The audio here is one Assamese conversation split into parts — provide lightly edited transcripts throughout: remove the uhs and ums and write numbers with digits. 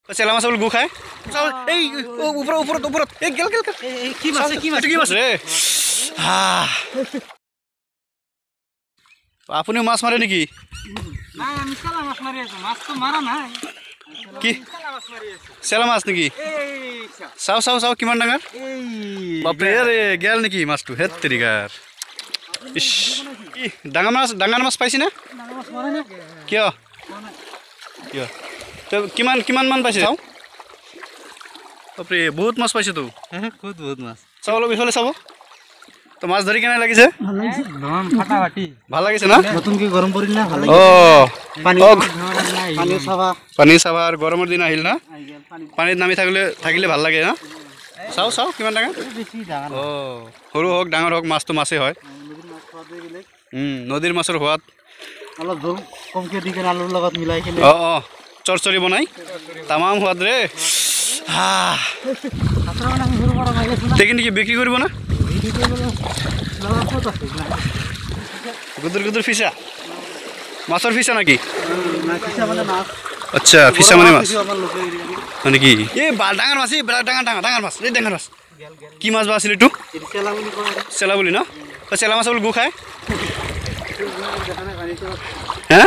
চেলা মাছ গু খায় এই ওপৰত ওপৰত ওপৰত এই গেল গেল কি মাছ কি মাছ ৰে আপুনিও মাছ মাৰে নেকি নাই আমি চেলা মাছ মাৰি আছো মাছটো মাৰা নাই কি চেলা মাছ নেকি চাও চাও চাও কিমান ডাঙৰ বাপৰে ৰে গেল নেকি মাছটো হেত তেৰিগাৰ ইস কি ডাঙৰ মাছ পাইছি না কিয় কিয় তো কিমান কিমান মান পাইছে চাও বাপৰে বহুত মাছ পাইছে তো বহুত মাছ চাও অলপ ইফালে চাব তো মাছ ধৰি কেনে লাগিছে ভাল লাগিছে না নতুনকৈ গৰম পৰিল না ভাল পানী চাবা আৰু গৰমৰ দিন আহিল না পানীত নামি থাকিলে ভাল লাগে না চাও চাও কিমান ডাঙৰ সৰু হওক ডাঙৰ হওক মাছটো মাছেই হয় নদীৰ মাছৰ সোৱাদ অলপ জোল কমকৈ দি কেনে আলুৰ লগত মিলাই কিনে চৰচৰি বনাই তামাম সোৱাদ ৰে দেখি নেকি বিক্ৰী কৰিব না গুদুৰ গুদুৰ ফিচা মাছৰ ফিচা নেকি আচ্ছা ফিচা মানে মাছ হয় নেকি এই ডাঙৰ মাছ ডাঙৰ মাছ এই ডাঙৰ মাছ কি মাছ বা আছিল এইটো চেলা বুলি ন চেলা মাছ গু খায় হে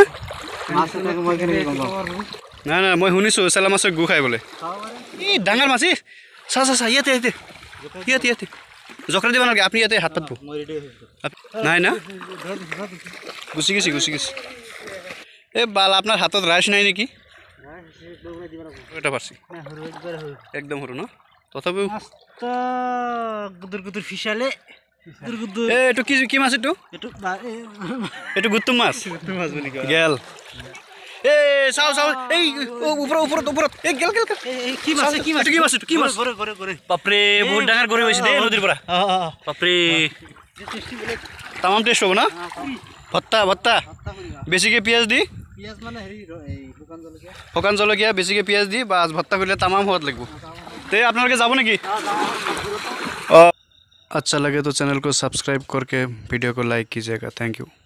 নাই নাই মই শুনিছোঁ চেলা মাছৰ গু খাই বোলে এই ডাঙৰ মাছ এই চা চা চা ইয়াতে ইয়াতে ইয়াতে ইয়াতে জখৰা দিব নালাগে আপুনি ইয়াতে হাত পাতব নাই না গুচি গৈছে এই বাল আপোনাৰ হাতত ৰাইচ নাই নেকি এটা পাৰছি একদম সৰু ন তথাপিও গুদুৰ ফিচালে এইটো কি মাছ এইটো গুটুম মাছ গেল এই চাও চাও এই ওপৰত এই গেল গেল কি মাছ বাপৰে বহুত ডাঙৰ গৰৈ হৈছে দেই নদীৰ পৰা বাপৰে তামাম টেষ্ট হ'ব না ভত্তা বেছিকৈ পিঁয়াজ দি শুকান জলকীয়া বেছিকৈ পিঁয়াজ দি বা ভত্তা কৰিলে তামাম সোৱাদ লাগিব তে আপোনালোকে যাব নেকি अच्छा लगे तो चैनल को सब्सक्राइब करके वीडियो को लाइक कीजिएगा थैंक यू